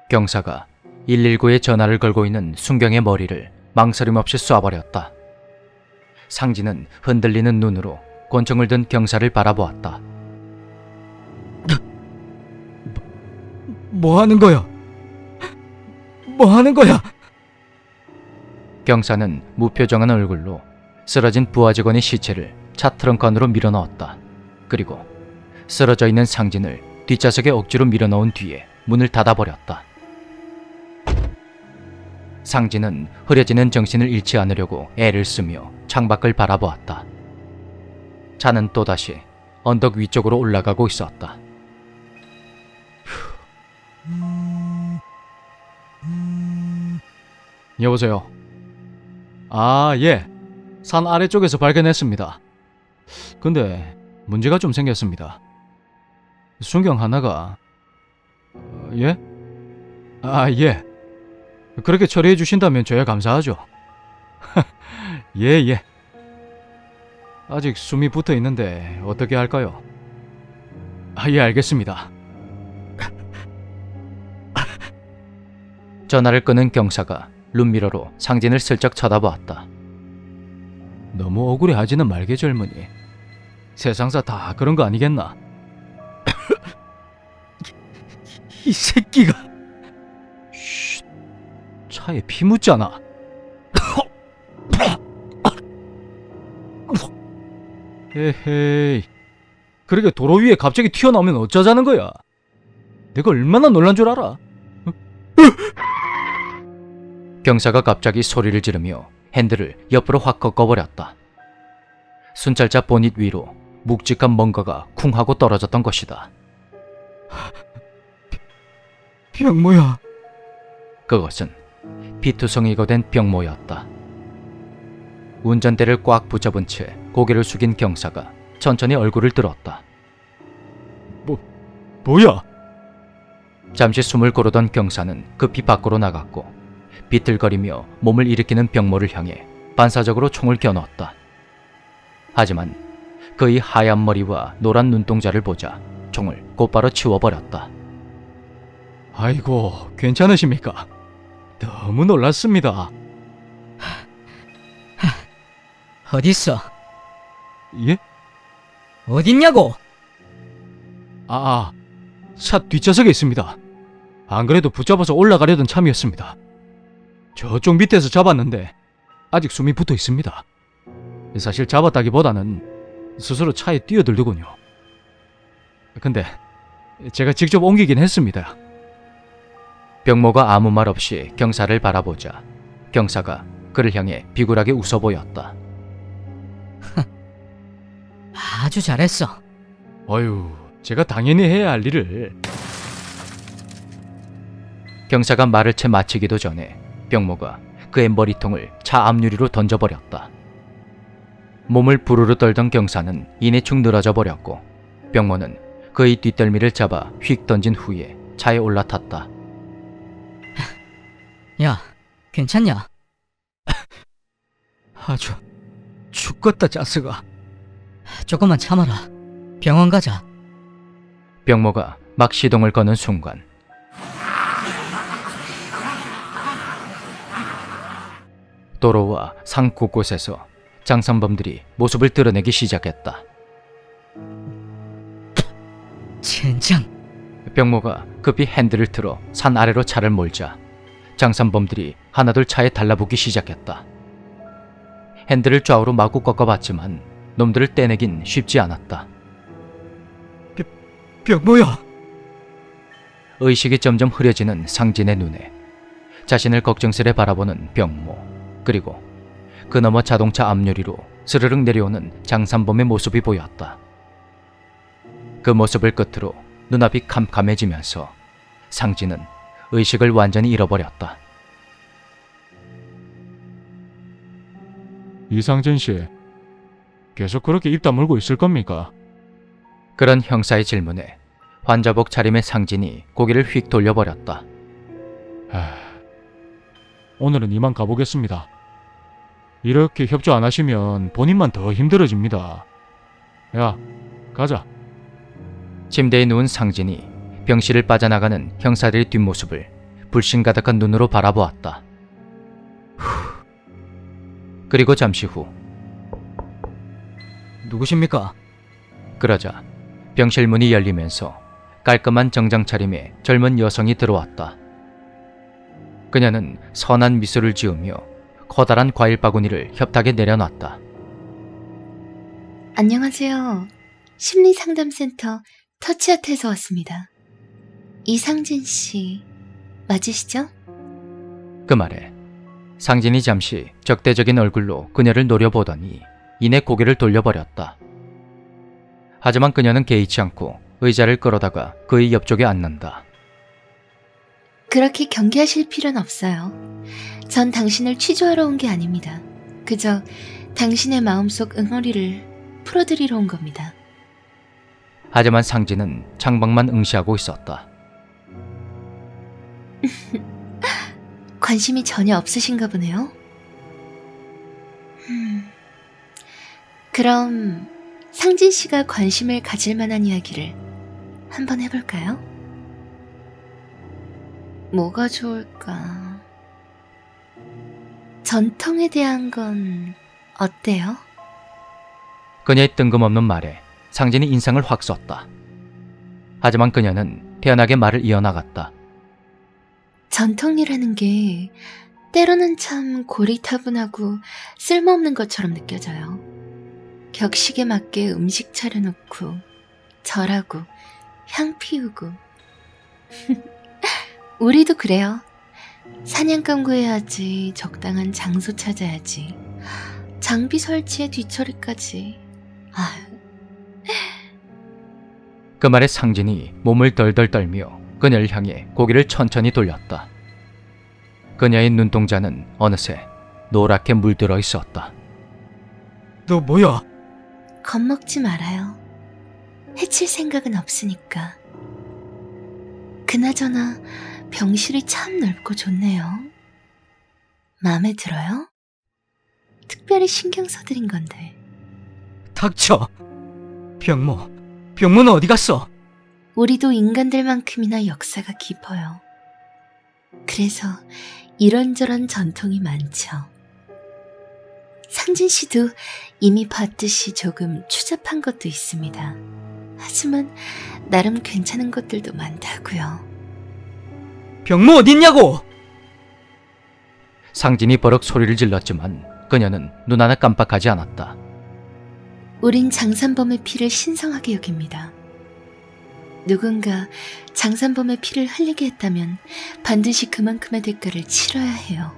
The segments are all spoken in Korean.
경사가 119에 전화를 걸고 있는 순경의 머리를 망설임 없이 쏴버렸다. 상진은 흔들리는 눈으로 권총을 든 경사를 바라보았다. 뭐 하는 거야? 뭐 하는 거야? 경사는 무표정한 얼굴로 쓰러진 부하 직원의 시체를 차 트렁크 안으로 밀어넣었다. 그리고 쓰러져 있는 상진을 뒷좌석에 억지로 밀어넣은 뒤에 문을 닫아버렸다. 상진은 흐려지는 정신을 잃지 않으려고 애를 쓰며 창밖을 바라보았다. 차는 또다시 언덕 위쪽으로 올라가고 있었다. 여보세요. 예. 산 아래쪽에서 발견했습니다. 근데 문제가 좀 생겼습니다. 순경 하나가... 예? 예. 그렇게 처리해 주신다면 저야 감사하죠. 예. 아직 숨이 붙어 있는데 어떻게 할까요? 예, 알겠습니다. 전화를 끄는 경사가 룸미러로 상진을 슬쩍 쳐다보았다. 너무 억울해하지는 말게 젊은이. 세상사 다 그런 거 아니겠나? 이 새끼가... 쉿, 차에 피 묻잖아. 에헤이, 그렇게 도로 위에 갑자기 튀어나오면 어쩌자는 거야? 내가 얼마나 놀란 줄 알아? 경사가 갑자기 소리를 지르며 핸들을 옆으로 확 꺾어버렸다. 순찰차 보닛 위로 묵직한 뭔가가 쿵 하고 떨어졌던 것이다. 병모야. 그것은 피투성이가 된 병모였다. 운전대를 꽉 붙잡은 채 고개를 숙인 경사가 천천히 얼굴을 들었다. 뭐야? 잠시 숨을 고르던 경사는 급히 밖으로 나갔고 비틀거리며 몸을 일으키는 병모를 향해 반사적으로 총을 겨누었다. 하지만 그의 하얀 머리와 노란 눈동자를 보자 총을 곧바로 치워버렸다. 아이고, 괜찮으십니까? 너무 놀랐습니다. 어딨어? 예? 어딨냐고? 차 뒷좌석에 있습니다. 안 그래도 붙잡아서 올라가려던 참이었습니다. 저쪽 밑에서 잡았는데 아직 숨이 붙어 있습니다. 사실 잡았다기보다는 스스로 차에 뛰어들더군요. 근데 제가 직접 옮기긴 했습니다. 병모가 아무 말 없이 경사를 바라보자 경사가 그를 향해 비굴하게 웃어 보였다. 아주 잘했어. 어휴, 제가 당연히 해야 할 일을... 경사가 말을 채 마치기도 전에 병모가 그의 머리통을 차 앞유리로 던져버렸다. 몸을 부르르 떨던 경사는 이내 축 늘어져 버렸고 병모는 그의 뒷덜미를 잡아 휙 던진 후에 차에 올라탔다. 야, 괜찮냐? 아주 죽겠다 자스가. 조금만 참아라. 병원 가자. 병모가 막 시동을 거는 순간 도로와 산 곳곳에서 장산범들이 모습을 드러내기 시작했다. 젠장. 병모가 급히 핸들을 틀어 산 아래로 차를 몰자 장산범들이 하나둘 차에 달라붙기 시작했다. 핸들을 좌우로 마구 꺾어봤지만 놈들을 떼내긴 쉽지 않았다. 병모야. 의식이 점점 흐려지는 상진의 눈에 자신을 걱정스레 바라보는 병모, 그리고 그 너머 자동차 앞유리로 스르륵 내려오는 장산범의 모습이 보였다. 그 모습을 끝으로 눈앞이 캄캄해지면서 상진은 의식을 완전히 잃어버렸다. 이상진 씨, 계속 그렇게 입 다물고 있을 겁니까? 그런 형사의 질문에 환자복 차림의 상진이 고개를 휙 돌려버렸다. 오늘은 이만 가보겠습니다. 이렇게 협조 안 하시면 본인만 더 힘들어집니다. 야, 가자. 침대에 누운 상진이 병실을 빠져나가는 형사들의 뒷모습을 불신 가득한 눈으로 바라보았다. 그리고 잠시 후 누구십니까? 그러자 병실 문이 열리면서 깔끔한 정장 차림의 젊은 여성이 들어왔다. 그녀는 선한 미소를 지으며 커다란 과일 바구니를 협탁에 내려놨다. 안녕하세요. 심리상담센터 터치아트에서 왔습니다. 이상진 씨 맞으시죠? 그 말에 상진이 잠시 적대적인 얼굴로 그녀를 노려보더니 이내 고개를 돌려버렸다. 하지만 그녀는 개의치 않고 의자를 끌어다가 그의 옆쪽에 앉는다. 그렇게 경계하실 필요는 없어요. 전 당신을 취조하러 온 게 아닙니다. 그저 당신의 마음속 응어리를 풀어드리러 온 겁니다. 하지만 상진은 창밖만 응시하고 있었다. 관심이 전혀 없으신가 보네요. 그럼 상진 씨가 관심을 가질 만한 이야기를 한번 해볼까요? 뭐가 좋을까? 전통에 대한 건 어때요? 그녀의 뜬금없는 말에 상진이 인상을 확 썼다. 하지만 그녀는 태연하게 말을 이어나갔다. 전통이라는 게 때로는 참 고리타분하고 쓸모없는 것처럼 느껴져요. 격식에 맞게 음식 차려놓고 절하고 향 피우고 우리도 그래요. 사냥감 구해야지, 적당한 장소 찾아야지, 장비 설치에 뒤처리까지. 그 말에 상진이 몸을 덜덜 떨며 그녀를 향해 고개를 천천히 돌렸다. 그녀의 눈동자는 어느새 노랗게 물들어 있었다. 너 뭐야? 겁먹지 말아요. 해칠 생각은 없으니까. 그나저나 병실이 참 넓고 좋네요. 마음에 들어요? 특별히 신경 써드린 건데. 닥쳐. 병모는 어디 갔어? 우리도 인간들만큼이나 역사가 깊어요. 그래서 이런저런 전통이 많죠. 상진 씨도 이미 봤듯이 조금 추잡한 것도 있습니다. 하지만 나름 괜찮은 것들도 많다고요. 병모 어딨냐고! 상진이 버럭 소리를 질렀지만 그녀는 눈 하나 깜빡하지 않았다. 우린 장산범의 피를 신성하게 여깁니다. 누군가 장산범의 피를 흘리게 했다면 반드시 그만큼의 대가를 치러야 해요.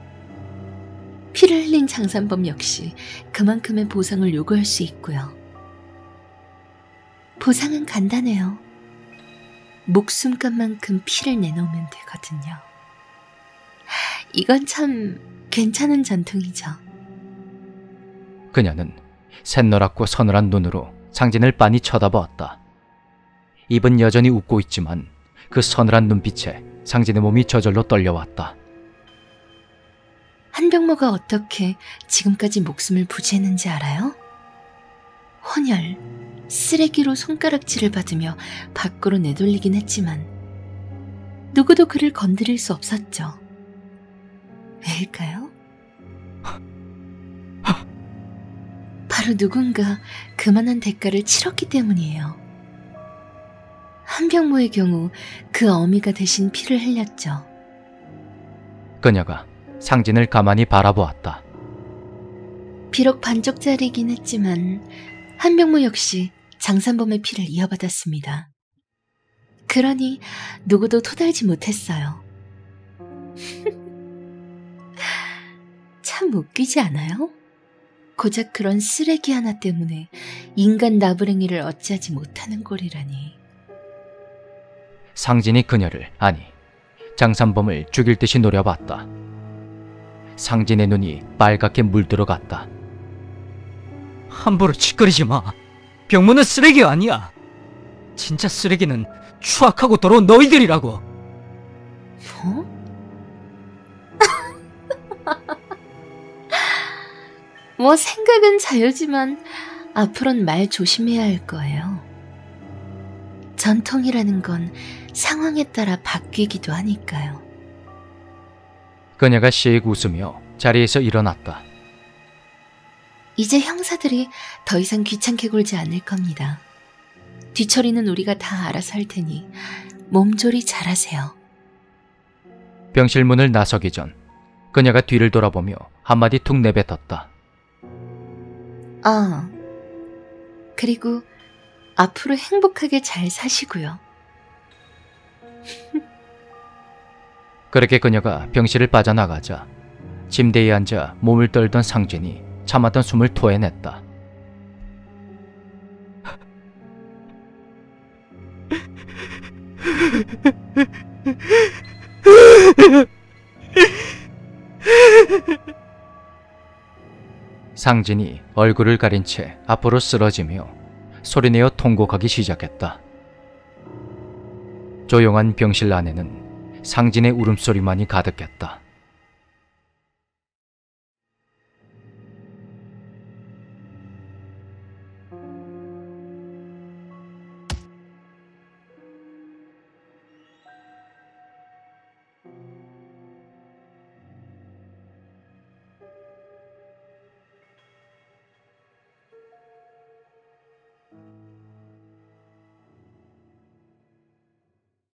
피를 흘린 장산범 역시 그만큼의 보상을 요구할 수 있고요. 보상은 간단해요. 목숨값만큼 피를 내놓으면 되거든요. 이건 참 괜찮은 전통이죠. 그녀는 샛노랗고 서늘한 눈으로 상진을 빤히 쳐다보았다. 입은 여전히 웃고 있지만 그 서늘한 눈빛에 상진의 몸이 저절로 떨려왔다. 한병모가 어떻게 지금까지 목숨을 부지했는지 알아요? 혼혈, 쓰레기로 손가락질을 받으며 밖으로 내돌리긴 했지만 누구도 그를 건드릴 수 없었죠. 왜일까요? 바로 누군가 그만한 대가를 치렀기 때문이에요. 한병모의 경우 그 어미가 대신 피를 흘렸죠. 그녀가 상진을 가만히 바라보았다. 비록 반쪽짜리이긴 했지만 한병모 역시 장산범의 피를 이어받았습니다. 그러니 누구도 토달지 못했어요. 참 웃기지 않아요? 고작 그런 쓰레기 하나 때문에 인간 나부랭이를 어찌하지 못하는 꼴이라니. 상진이 그녀를, 아니 장산범을 죽일 듯이 노려봤다. 상진의 눈이 빨갛게 물들어갔다. 함부로 짓거리지 마. 병모는 쓰레기가 아니야. 진짜 쓰레기는 추악하고 더러운 너희들이라고. 뭐? 뭐 생각은 자유지만 앞으로는 말 조심해야 할 거예요. 전통이라는 건 상황에 따라 바뀌기도 하니까요. 그녀가 씩 웃으며 자리에서 일어났다. 이제 형사들이 더 이상 귀찮게 굴지 않을 겁니다. 뒤처리는 우리가 다 알아서 할 테니 몸조리 잘하세요. 병실 문을 나서기 전 그녀가 뒤를 돌아보며 한마디 툭 내뱉었다. 그리고 앞으로 행복하게 잘 사시고요. 그렇게 그녀가 병실을 빠져나가자 침대에 앉아 몸을 떨던 상진이 참았던 숨을 토해냈다. 상진이 얼굴을 가린 채 앞으로 쓰러지며 소리내어 통곡하기 시작했다. 조용한 병실 안에는 상진의 울음소리만이 가득했다.